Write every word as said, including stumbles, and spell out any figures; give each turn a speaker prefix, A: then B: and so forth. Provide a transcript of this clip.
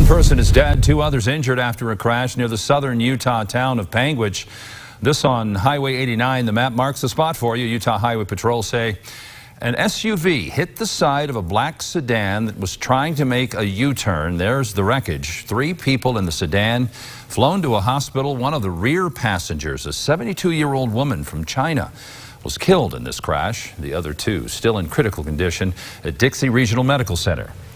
A: One person is dead, two others injured after a crash near the southern Utah town of Panguitch. This on Highway eighty-nine. The map marks the spot for you. Utah Highway Patrol say an S U V hit the side of a black sedan that was trying to make a U-turn. There's the wreckage. Three people in the sedan flown to a hospital. One of the rear passengers, a seventy-two-year-old woman from China, was killed in this crash. The other two still in critical condition at Dixie Regional Medical Center.